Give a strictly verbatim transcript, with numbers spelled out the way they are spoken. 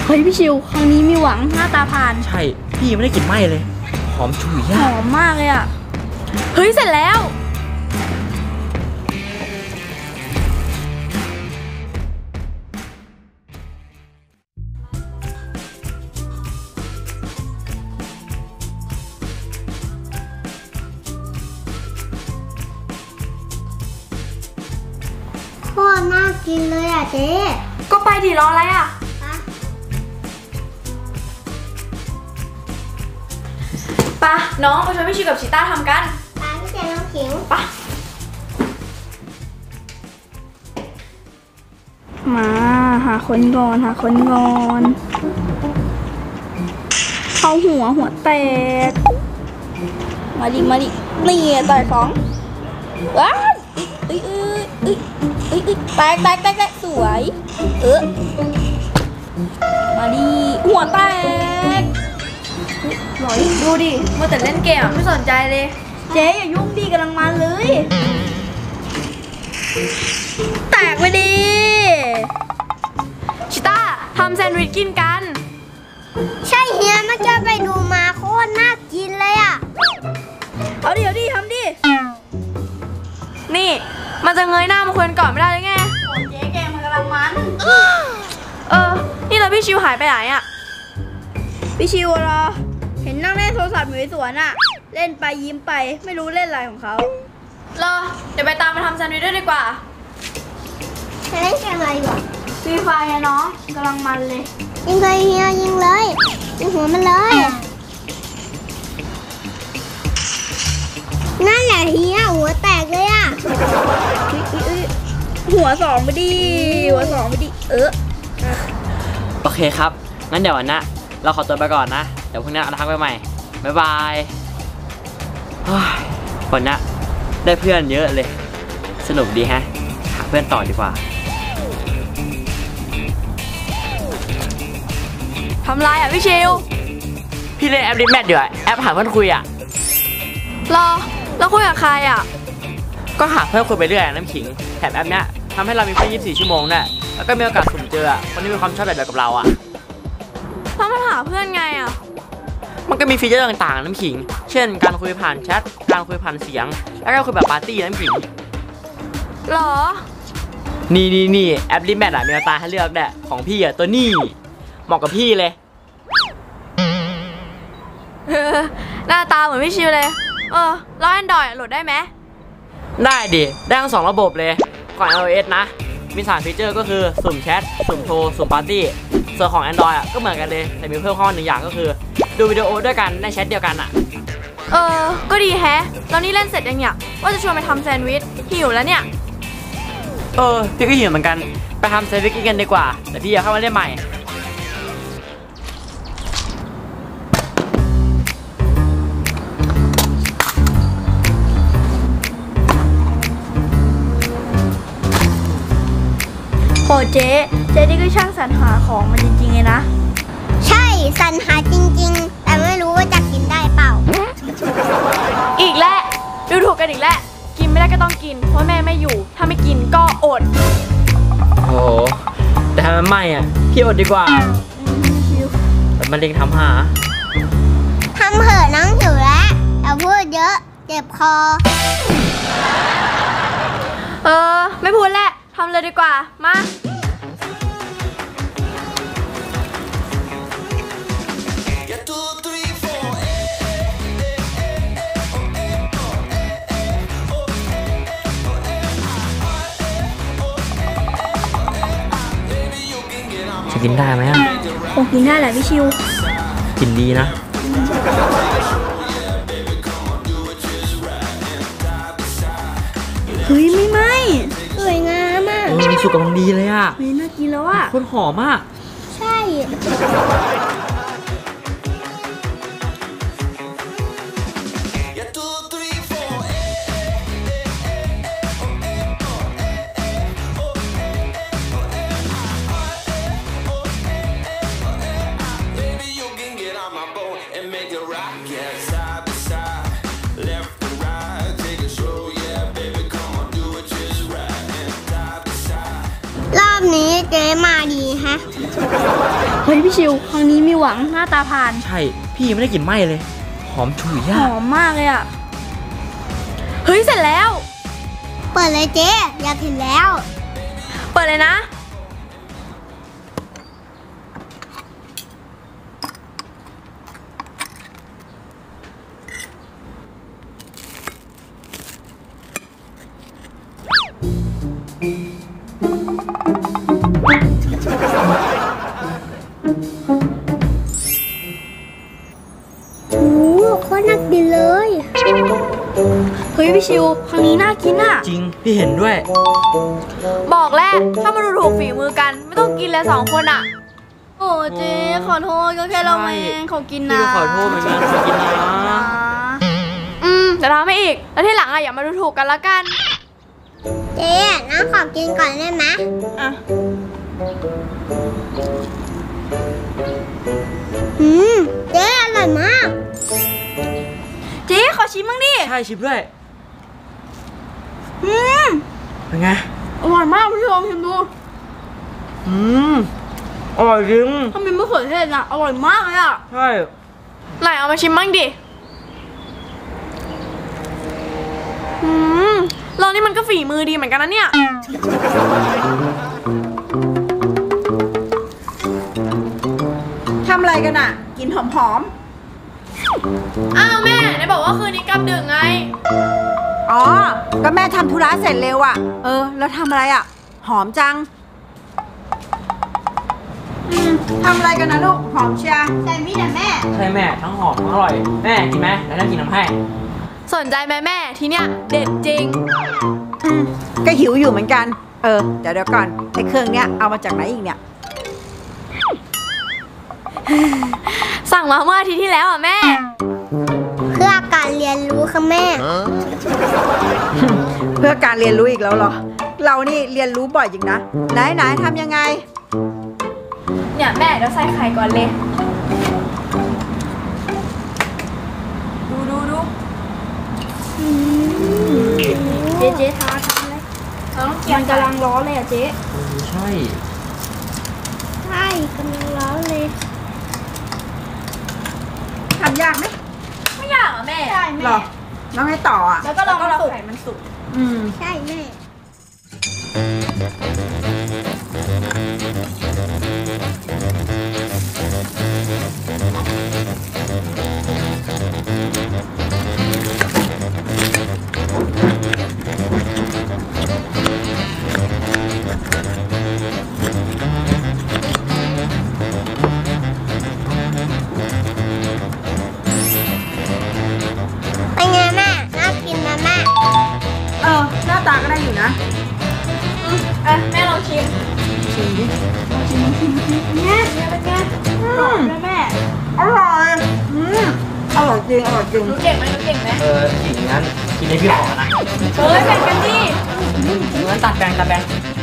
เฮ้ยพี่ชิวครั้งนี้มีหวังหน้าตาผ่านใช่พี่ไม่ได้กลิ่นไหม้เลยหอมฉุยหอมมากเลยอ่ะเฮ้ยเสร็จแล้วโคตรน่ากินเลยอ่ะเจ๊ก็ไปดิรออะไรอ่ะปะน้องมาช่วยพี่ชิวกับชิต้าทำกันตามพี่เจน้องขิงปะมาหาคนก่อนหาคนก่อนเข้าหัวหัวแตกมาดิมาดินี่ต่อยสองว้าวเอ้ยเอ้ยเอ้ยเอ้ยเอ้ยแตกแตกแตกแตกสวยเออมาดิหัวแตกหน่อยดูดิเมื่อแต่เล่นเกมไม่สนใจเลยเจ๊อย่ายุ่งดิกำลังมันเลยแตกไปดิชิต้าทำแซนด์วิชกินกันใช่เฮียเมื่อกี้ไปดูมาโคตรน่ากินเลยอ่ะเอาดิเอาดิทำดินี่มันจะเงยหน้ามาคุยกันก่อนไม่ได้เลยไงโอ้เจ๊เกมมันกำลังมันเออนี่เราพี่ชิวหายไปไหนอ่ะพี่ชิวเหรอเห็นนั่งเล่นโทรศัพท์อยู่ในสวนอะเล่นไปยิ้มไปไม่รู้เล่นอะไรของเขารอเดี๋ยวไปตามมาทำแซนด์วิชด้วยดีกว่าจะเล่นเกมอะไรอยู่ฟรีไฟอะน้องกำลังมันเลยยิงเลยเฮียยิงเลยยิงหัวมันเลยนั่นแหละเฮียหัวแตกเลยอะหัวสองไปดิหัวสองไปดิเออโอเคครับงั้นเดี๋ยววันนะเราขอตัวไปก่อนนะเดี๋ยวพรุ่งนี้เราทักไปใหม่บ๊ายบายวันนี้ได้เพื่อนเยอะเลยสนุกดีฮะหาเพื่อนต่อดีกว่าทำไรอ่ะพี่ชิวพี่เล่นแอปดิแมทอยู่แอปหาเพื่อนคุยอ่ะรอแล้วคุยกับใครอ่ะก็หาเพื่อนคุยไปเรื่อยน้ำขิงแถมแอปเนี้ยทำให้เรามีเพื่อนยี่สิบสี่ชั่วโมงเนี่ยแล้วก็มีโอกาสสุ่มเจอคนที่มีความชอบแบบเดียวกับเราอ่ะแล้วมันหาเพื่อนไงอ่ะมันก็มีฟีเจอร์ต่างๆน้ำขิงเช่นการคุยผ่านแชทการคุยผ่านเสียงแล้วก็คุยแบบปาร์ตี้น้ำขิงหรอนี่นี่นี่แอปดิแมทอะมีตาให้เลือกแหละของพี่อะตัวนี้เหมาะกับพี่เลยหน้าตาเหมือนพี่ชิวเลยเออแล้ว Android โหลดได้ไหมได้ดิได้ทั้งสองระบบเลยของ ไอ โอ เอส นะมีสามฟีเจอร์ก็คือสุ่มแชทสุ่มโทรสุ่มปาร์ตี้ส่วนของ Android อ่ะก็เหมือนกันเลยแต่มีเพิ่มข้อหนึ่งอย่างก็คือดูวิดีโอด้วยกันในแชทเดียวกันอ่ะเออก็ดีแฮะแล้วนี่เล่นเสร็จยังเนี่ยว่าจะชวนไปทำแซนด์วิชหิวแล้วเนี่ยเออพี่ก็หิวเหมือนกันไปทำแซนด์วิชกันดีกว่าแต่พี่อยากเข้ามาเล่นใหม่โหเจ๊เจ๊นี่ก็ช่างสรรหาของมันจริงๆเลยนะใช่สรรหาจริงๆแต่ไม่รู้ว่าจะกินได้เปล่าอีกแล้วดูถูกกันอีกแล้วกินไม่ได้ก็ต้องกินเพราะแม่ไม่อยู่ถ้าไม่กินก็อดโอ้แต่ถ้ามันไม่อ่ะพี่อดดีกว่าแต่มันเล็งทำหาทำเถอะน้องหิวแล้วอย่าพูดเยอะเจ็บคอเออไม่พูดแล้วทำเลยดีกว่ามาจะกินได้ไหมอ่ะคงกินได้แหละพี่ชิวกินดีนะเฮ้ยไม่ไหมสวยงามมากมีสุกกำลังดีเลยอ่ะเฮ้ยน่ากินแล้วอ่ะโคตรหอมอ่ะใช่นี้เจ๊มาดีฮะเฮ้ยพี่ชิวครั้งนี้มีหวังหน้าตาผ่านใช่ พี่ยังไม่ได้กลิ่นไหม้เลย หอมฉุยหอ่ะอมมากเลยอ่ะ เฮ้ยเสร็จแล้วเปิดเลยเจ๊อยากเห็นแล้วเปิดเลยนะโอ้โหโคตรน่ากินเลยเฮ้ยพี่ชิวครั้งนี้น่ากินอ่ะจริง พี่เห็นด้วยบอกแล้วถ้ามาดูถูกฝีมือกัน ไม่ต้องกินเลยสองคนอ่ะ โอ้เจ๊ขอโทษก็แค่เราเองเขากินนะพี่ก็ขอโทษเหมือนกันขอกินนะอืมจะทำให้อีก แล้วที่หลังอ่ะอย่ามาดูถูกกันละกันเจ๊น้องขอกินก่อนได้ไหมอ่ะอืมเจ๊อร่อยมากเจ๊ขอชิมบ้างดิใช่ชิปด้วยอืมเป็นไงอร่อยมากพี่ลองชิมดูอืม อร่อยจริงถ้ามีมะเขือเทศอ่ะอร่อยมากเลยอ่ะใช่ไหนเอามาชิมบ้างดิ อืมเรานี่มันก็ฝีมือดีเหมือนกันนะเนี่ยทำอะไรกันอ่ะ กินหอมอ้าวแม่ไหนบอกว่าคืนนี้กลับดึกไงๆ อ๋อ ก็แม่ทำธุระเสร็จเร็วอ่ะ เออ แล้วทำอะไรอ่ะ หอมจัง อืมทำอะไรกันนะลูก หอมเชียร์แต่มีแต่แม่ใช่แม่ ทั้งหอมทั้งอร่อย แม่กินไหมแล้วจะกินน้ำให้สนใจไหมแม่ที่เนี้ยเด็ดจริงอืมก็หิวอยู่เหมือนกัน เออ เดี๋ยวเดี๋ยวก่อนไอ้เครื่องเนี้ยเอามาจากไหนอีกเนี่ยสั่งมาเมื่ออาทิตย์ที่แล้วอ่ะแม่เพื่อการเรียนรู้ค่ะแม่เพื่อการเรียนรู้อีกแล้วเหรอ เรานี่เรียนรู้บ่อยจริงนะ ไหนไหนทำยังไงเนี่ยแม่เดี๋ยวใส่ไข่ก่อนเลย ดูดูดูเจ๊เจ๊ทาทาเลยมันกำลังร้อนเลยอ่ะเจ๊ใช่ใช่กำลังร้อนเลยทำยากไหมไม่ยากอ่ะแม่ใช่หรอแล้วไงต่ออ่ะแล้วก็ลองเราไข่มันสุกอืมใช่แม่ เป็นไงแม่ น่ากินไหมแม่เออ หน้าตาก็ได้อยู่นะอ่ะแม่ลองชิมชิมดิเนี่ยเป็นไงหอมเลยแม่อร่อย อืมอร่อยจริง อร่อยจริงรู้เก่งไหมรู้เก่งไหมเออจริงงั้น กินในพี่ขอนะเฮ้ยแบ่งกันดิงั้นตัดแบ่งตัดแบ่ง